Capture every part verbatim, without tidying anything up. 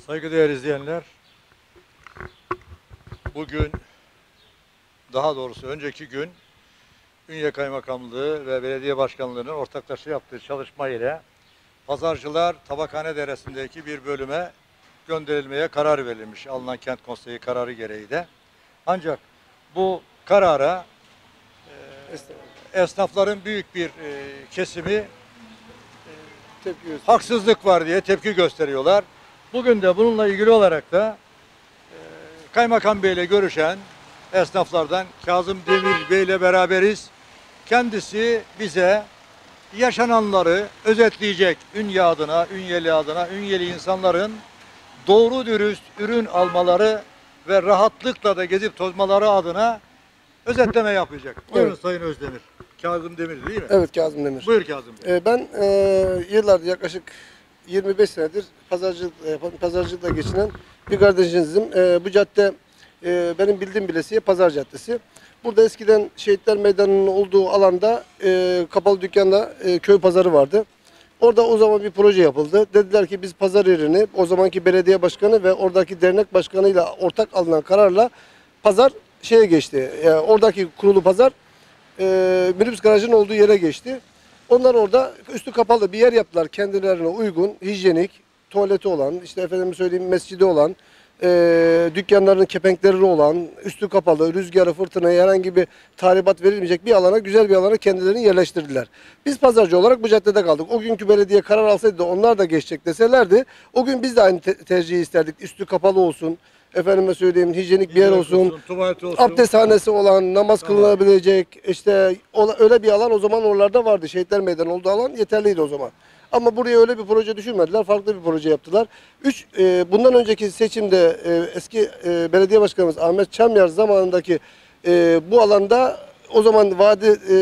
Saygıdeğer izleyenler, bugün, daha doğrusu önceki gün Ünye Kaymakamlığı ve Belediye Başkanlığı'nın ortaklaşa yaptığı çalışma ile Pazarcılar Tabakhane Deresi'ndeki bir bölüme gönderilmeye karar verilmiş. Alınan Kent Konseyi kararı gereği de. Ancak bu karara e, esnafların büyük bir e, kesimi e, haksızlık var diye tepki gösteriyorlar. Bugün de bununla ilgili olarak da e, Kaymakam Bey ile görüşen esnaflardan Kazım Demir Bey ile beraberiz. Kendisi bize yaşananları özetleyecek. Ünye adına, Ünyeli adına, Ünyeli insanların doğru dürüst ürün almaları ve rahatlıkla da gezip tozmaları adına özetleme yapacak. Buyurun evet. Sayın Özdemir. Kazım Demir değil mi? Evet, Kazım Demir. Buyur Kazım Bey. Ee, ben e, yıllardır, yaklaşık yirmi beş senedir pazarcılık, e, pazarcılıkla geçinen bir kardeşinizim. E, bu cadde e, benim bildiğim bilesiye Pazar Caddesi. Burada eskiden Şehitler Meydanı'nın olduğu alanda e, kapalı dükkanla e, köy pazarı vardı. Orada o zaman bir proje yapıldı. Dediler ki biz pazar yerini, o zamanki belediye başkanı ve oradaki dernek başkanıyla ortak alınan kararla pazar şeye geçti. Yani oradaki kurulu pazar e, minibüs garajının olduğu yere geçti. Onlar orada üstü kapalı bir yer yaptılar, kendilerine uygun, hijyenik, tuvaleti olan, işte efendim söyleyeyim mescidi olan, e, dükkanlarının kepenkleri olan, üstü kapalı, rüzgarı, fırtınaya herhangi bir tahribat verilmeyecek bir alana, güzel bir alana kendilerini yerleştirdiler. Biz pazarcı olarak bu caddede kaldık. O günkü belediye karar alsaydı da onlar da geçecek deselerdi, o gün biz de aynı te tercihi isterdik. Üstü kapalı olsun, efendime söyleyeyim hijyenik bir yer olsun, olsun, tuvalet olsun, abdesthanesi olan, namaz tamam. kılınabilecek, işte öyle bir alan o zaman oralarda vardı. Şehitler Meydanı olduğu alan yeterliydi o zaman. Ama buraya öyle bir proje düşünmediler, farklı bir proje yaptılar. Üç, e, bundan önceki seçimde e, eski e, belediye başkanımız Ahmet Çamyar zamanındaki e, bu alanda o zaman vaadi, e,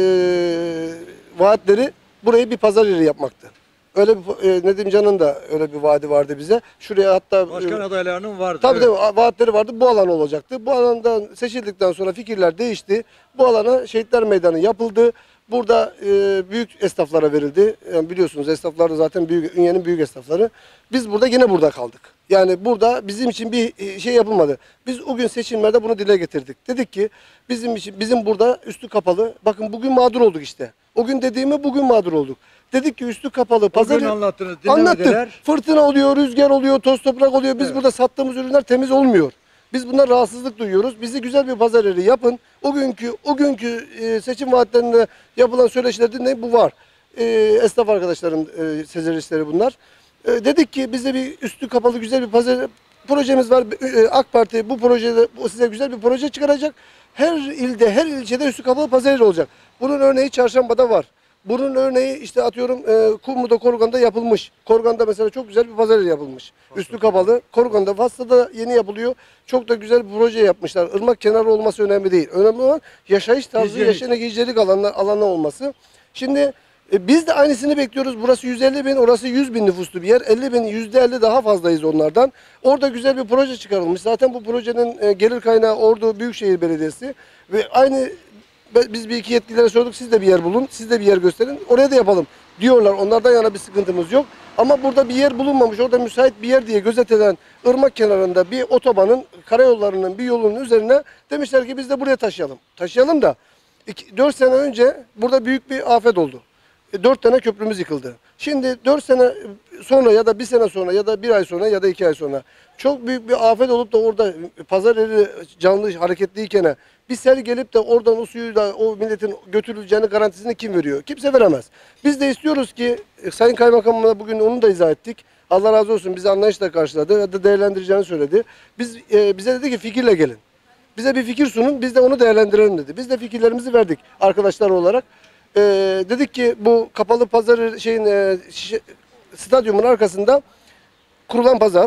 vaatleri burayı bir pazar yeri yapmaktı. Öyle bir, e, Nedim Can'ın da öyle bir vaadi vardı bize. Şuraya hatta başkan e, adaylarının vardı. Tabii evet. tabii vaatleri vardı. Bu alan olacaktı. Bu alandan seçildikten sonra fikirler değişti. Bu alana Şehitler Meydanı yapıldı. Burada e, büyük esnaflara verildi. Yani biliyorsunuz esnaflar da zaten büyük, Ünye'nin büyük esnafları. Biz burada yine burada kaldık. Yani burada bizim için bir şey yapılmadı. Biz o gün seçimlerde bunu dile getirdik. Dedik ki bizim için bizim burada üstü kapalı. Bakın bugün mağdur olduk işte. O gün dediğimi bugün mağdur olduk. Dedik ki üstü kapalı pazarı anlattınız, anlattık. Fırtına oluyor, rüzgar oluyor, toz toprak oluyor. Biz evet. burada sattığımız ürünler temiz olmuyor. Biz bundan rahatsızlık duyuyoruz. Bizi güzel bir pazar yeri yapın. O günkü o günkü e, seçim vaatlerinde yapılan söyleşilerde ne bu var? E, esnaf arkadaşların e, sezerişleri bunlar. E, dedik ki bizde bir üstü kapalı güzel bir pazar projemiz var. E, AK Parti bu projede bu size güzel bir proje çıkaracak. Her ilde, her ilçede üstü kapalı pazar yeri olacak. Bunun örneği Çarşamba'da var. Bunun örneği işte atıyorum e, Kumru'da, Korgan'da yapılmış. Korgan'da mesela çok güzel bir pazar yeri yapılmış. Faslı. Üstü kapalı. Korgan'da, Faslı'da yeni yapılıyor. Çok da güzel bir proje yapmışlar. Irmak kenarı olması önemli değil. Önemli olan yaşayış tarzı, yaşayan gecelik alanlar, alanı olması. Şimdi e, biz de aynısını bekliyoruz. Burası yüz elli bin, orası yüz bin nüfuslu bir yer. elli bin, yüzde elli daha fazlayız onlardan. Orada güzel bir proje çıkarılmış. Zaten bu projenin e, gelir kaynağı Ordu Büyükşehir Belediyesi. Ve aynı biz bir iki yetkililere sorduk, siz de bir yer bulun, siz de bir yer gösterin, oraya da yapalım diyorlar. Onlardan yana bir sıkıntımız yok. Ama burada bir yer bulunmamış, orada müsait bir yer diye gözetilen ırmak kenarında bir otobanın, karayollarının bir yolunun üzerine demişler ki biz de buraya taşıyalım. Taşıyalım da dört sene önce burada büyük bir afet oldu. dört tane köprümüz yıkıldı. Şimdi dört sene sonra ya da bir sene sonra ya da bir ay sonra ya da iki ay sonra çok büyük bir afet olup da orada pazar yeri canlı hareketliyken bir sel gelip de oradan o suyu da o milletin götürüleceğini garantisini kim veriyor? Kimse veremez. Biz de istiyoruz ki Sayın Kaymakamımla bugün onu da izah ettik. Allah razı olsun bizi anlayışla karşıladı ve de değerlendireceğini söyledi. Biz e, bize dedi ki fikirle gelin. Bize bir fikir sunun, biz de onu değerlendirelim dedi. Biz de fikirlerimizi verdik arkadaşlar olarak. Ee, dedik ki bu kapalı pazar şeyin e, şişe, stadyumun arkasında kurulan pazar,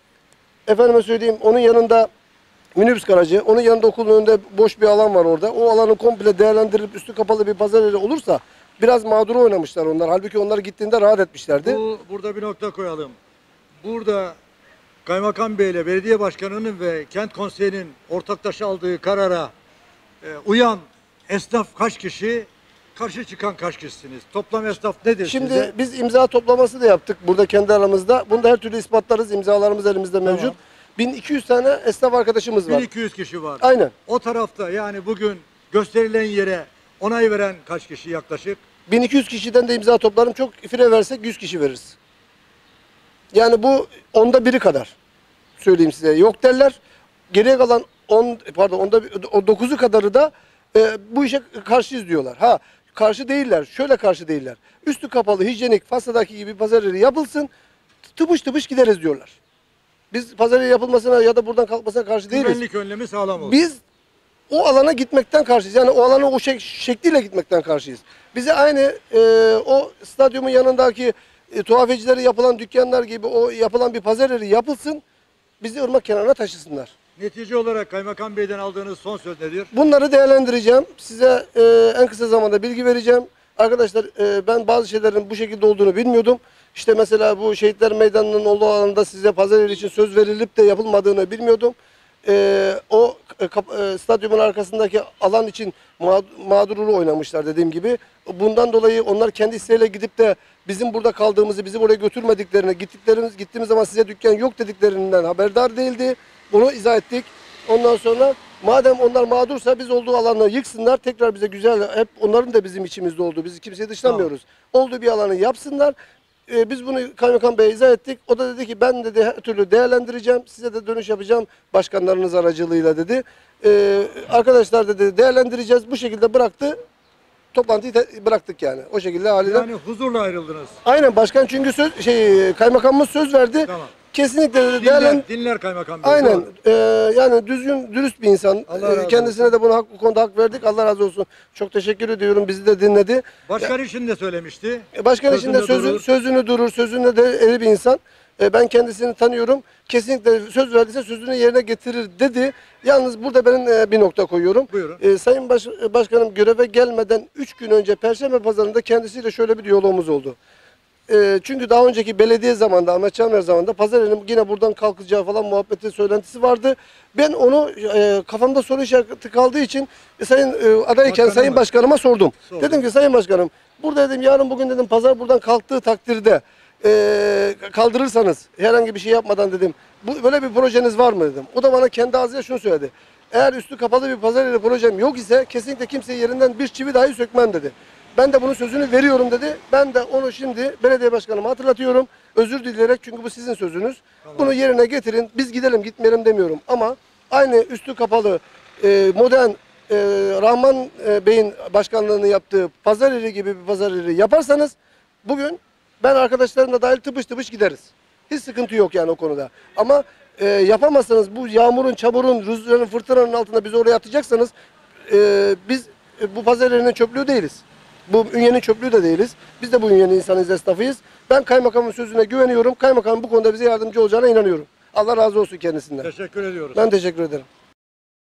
efendime söyleyeyim onun yanında minibüs garajı, onun yanında okulun önünde boş bir alan var orada. O alanı komple değerlendirilip üstü kapalı bir pazar yeri olursa biraz mağduru oynamışlar onlar. Halbuki onlar gittiğinde rahat etmişlerdi. Bu, burada bir nokta koyalım. Burada Kaymakam Bey ile Belediye Başkanı'nın ve Kent Konseyi'nin ortaklaşa aldığı karara e, uyan esnaf kaç kişi? karşı çıkan kaç kişisiniz? Toplam esnaf nedir Şimdi size? biz imza toplaması da yaptık burada kendi aramızda. Bunu da her türlü ispatlarız. İmzalarımız elimizde Tamam. mevcut. bin iki yüz tane esnaf arkadaşımız var. bin iki yüz kişi var. Aynen. O tarafta yani bugün gösterilen yere onay veren kaç kişi yaklaşık? bin iki yüz kişiden de imza toplarım. Çok fire versek yüz kişi veririz. Yani bu onda biri kadar. Söyleyeyim size. Yok derler. Geriye kalan on pardon onda bir- o dokuzu kadarı da e, bu işe karşıyız diyorlar. Ha karşı değiller. Şöyle karşı değiller. Üstü kapalı, hijyenik, Fas'taki gibi pazar yeri yapılsın. Tıpış tıpış gideriz diyorlar. Biz pazar yeri yapılmasına ya da buradan kalkmasına karşı değiliz. Güvenlik önlemi sağlam olsun. Biz o alana gitmekten karşıyız. Yani o alana o şek- şekliyle gitmekten karşıyız. Bize aynı e, o stadyumun yanındaki e, tuhafecileri yapılan dükkanlar gibi o yapılan bir pazar yeri yapılsın. Bizi ırmak kenarına taşısınlar. Netice olarak Kaymakam Bey'den aldığınız son söz nedir? Bunları değerlendireceğim. Size e, en kısa zamanda bilgi vereceğim. Arkadaşlar e, ben bazı şeylerin bu şekilde olduğunu bilmiyordum. İşte mesela bu Şehitler Meydanı'nın olduğu alanda size pazar yeri için söz verilip de yapılmadığını bilmiyordum. E, o e, kap- e, stadyumun arkasındaki alan için mağ- mağdurulu oynamışlar dediğim gibi. Bundan dolayı onlar kendi isteğiyle gidip de bizim burada kaldığımızı, bizi buraya götürmediklerini, gittiklerimiz gittiğimiz zaman size dükkan yok dediklerinden haberdar değildi. Bunu izah ettik. Ondan sonra madem onlar mağdursa biz olduğu alanları yıksınlar. Tekrar bize güzel, hep onların da bizim içimizde olduğu, biz kimseyi dışlamıyoruz. Olduğu bir alanı yapsınlar. Ee, biz bunu Kaymakam Bey'e izah ettik. O da dedi ki ben dedi her türlü değerlendireceğim. Size de dönüş yapacağım başkanlarınız aracılığıyla dedi. Ee, arkadaşlar dedi değerlendireceğiz. Bu şekilde bıraktı. Toplantıyı te- bıraktık yani. O şekilde haliyle. Yani huzurla ayrıldınız. Aynen başkan çünkü söz şey kaymakamımız söz verdi. Tamam. Kesinlikle dedi Dinler, değerlen dinler Kaymakam Bey. Aynen. doğru. Ee, yani düzgün, dürüst bir insan. Allah Ee, razı Kendisine olsun. de bunu hak, bu konuda hak verdik. Allah razı olsun. Çok teşekkür ediyorum. Bizi de dinledi. Başkan için de söylemişti. E, Başkan için de Sözünde sözü, durur. sözünü durur, sözünde de eri bir insan. E, ben kendisini tanıyorum. Kesinlikle söz verdiyse sözünü yerine getirir dedi. Yalnız burada ben e, bir nokta koyuyorum. Buyurun. E, Sayın Baş- Başkanım göreve gelmeden üç gün önce Perşembe Pazarı'nda kendisiyle şöyle bir diyalogumuz oldu. E, çünkü daha önceki belediye zamanında, Ahmet Çamner zamanında pazar yerinin yine buradan kalkacağı falan muhabbeti, söylentisi vardı. Ben onu e, kafamda soru işareti kaldığı için e, Sayın e, adayken Başkanım Sayın mı? Başkanıma sordum. Sordum. Dedim ki Sayın Başkanım burada dedim yarın bugün dedim pazar buradan kalktığı takdirde e, kaldırırsanız herhangi bir şey yapmadan dedim. Bu, böyle bir projeniz var mı dedim. O da bana kendi ağzıyla şunu söyledi. Eğer üstü kapalı bir pazar yeri projem yok ise kesinlikle kimseyi yerinden bir çivi dahi sökmem dedi. Ben de bunun sözünü veriyorum dedi. Ben de onu şimdi belediye başkanıma hatırlatıyorum. Özür dileyerek çünkü bu sizin sözünüz. Tamam. Bunu yerine getirin. Biz gidelim gitmeyelim demiyorum. Ama aynı üstü kapalı e, modern e, Rahman e, Bey'in başkanlığını yaptığı pazar yeri gibi bir pazar yeri yaparsanız bugün ben arkadaşlarımla dahil tıpış tıpış gideriz. Hiç sıkıntı yok yani o konuda. Ama e, yapamazsanız bu yağmurun, çamurun, rüzgarın, fırtınanın altında bizi oraya atacaksanız e, biz e, bu pazar yerinin çöplüğü değiliz. Bu ünyenin çöplüğü de değiliz. Biz de bu ünyenin insanıyız, esnafıyız. Ben kaymakamın sözüne güveniyorum. Kaymakam bu konuda bize yardımcı olacağına inanıyorum. Allah razı olsun kendisinden. Teşekkür ediyoruz. Ben teşekkür ederim.